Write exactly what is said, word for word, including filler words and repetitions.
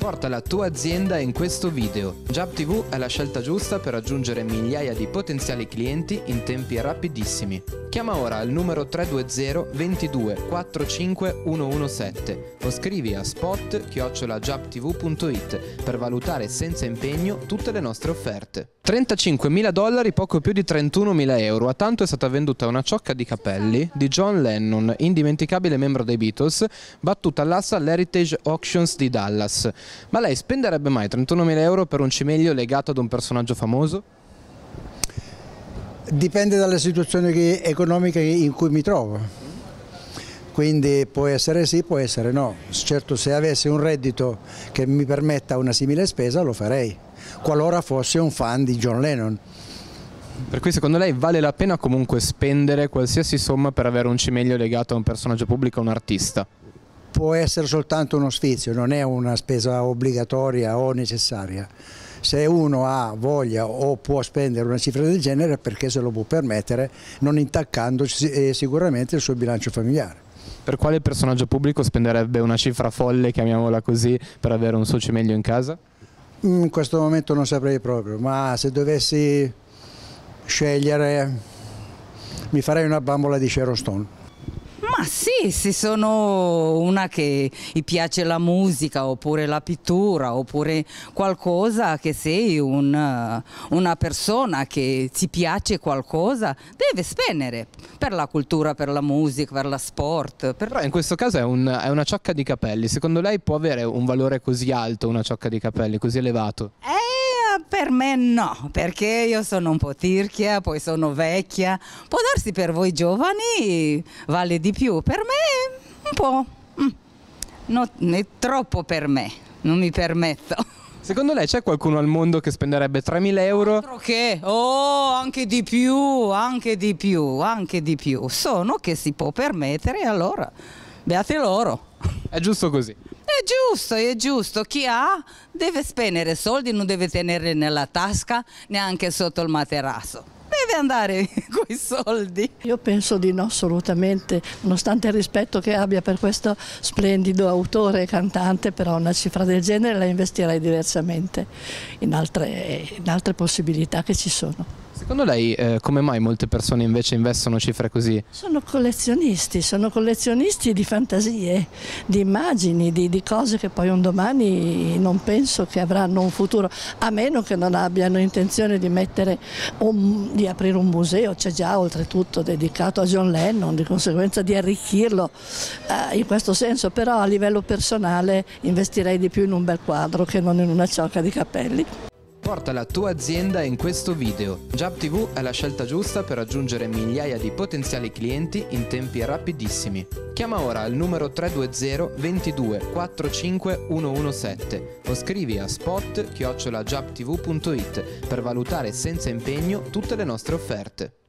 Porta la tua azienda in questo video. Jab tivù è la scelta giusta per raggiungere migliaia di potenziali clienti in tempi rapidissimi. Chiama ora il numero tre due zero ventidue quarantacinque centodiciassette o scrivi a spot chiocciola jab tivù punto it per valutare senza impegno tutte le nostre offerte. trentacinquemila dollari, poco più di trentunomila euro. A tanto è stata venduta una ciocca di capelli di John Lennon, indimenticabile membro dei Beatles, battuta all'asta all'Heritage Auctions di Dallas. Ma lei spenderebbe mai trentunomila euro per un cimelio legato ad un personaggio famoso? Dipende dalla situazione che, economica in cui mi trovo, quindi può essere sì, può essere no. Certo, se avessi un reddito che mi permetta una simile spesa lo farei, qualora fossi un fan di John Lennon. Per cui secondo lei vale la pena comunque spendere qualsiasi somma per avere un cimelio legato a un personaggio pubblico, a un artista? Può essere soltanto uno sfizio, non è una spesa obbligatoria o necessaria. Se uno ha voglia o può spendere una cifra del genere, perché se lo può permettere, non intaccando sicuramente il suo bilancio familiare. Per quale personaggio pubblico spenderebbe una cifra folle, chiamiamola così, per avere un suo cimelio in casa? In questo momento non saprei proprio, ma se dovessi scegliere mi farei una bambola di Sharon Stone. Ma sì, se sono una che gli piace la musica oppure la pittura oppure qualcosa, che sei un, una persona che ti piace qualcosa, deve spendere per la cultura, per la musica, per la sport. Per... Però in questo caso è, un, è una ciocca di capelli. Secondo lei può avere un valore così alto una ciocca di capelli, così elevato? Eh, per me no, perché io sono un po' tirchia, poi sono vecchia. Può darsi per voi giovani vale di più, per me un po', mm, no, è troppo per me, non mi permetto. Secondo lei c'è qualcuno al mondo che spenderebbe tremila euro? Altro che, oh, anche di più, anche di più, anche di più. Sono che si può permettere, allora beate loro. È giusto così? È giusto, è giusto, chi ha deve spendere soldi, non deve tenerli nella tasca neanche sotto il materasso, deve andare con i soldi. Io penso di no, assolutamente, nonostante il rispetto che abbia per questo splendido autore e cantante, però una cifra del genere la investirei diversamente in altre, in altre possibilità che ci sono. Secondo lei eh, come mai molte persone invece investono cifre così? Sono collezionisti, sono collezionisti di fantasie, di immagini, di, di cose che poi un domani non penso che avranno un futuro, a meno che non abbiano intenzione di mettere un, di aprire un museo, c'è già oltretutto dedicato a John Lennon, di conseguenza di arricchirlo eh, in questo senso, però a livello personale investirei di più in un bel quadro che non in una ciocca di capelli. Porta la tua azienda in questo video. Jab tivù è la scelta giusta per raggiungere migliaia di potenziali clienti in tempi rapidissimi. Chiama ora il numero tre due zero ventidue quarantacinque centodiciassette o scrivi a spot chiocciola jab tivù punto it per valutare senza impegno tutte le nostre offerte.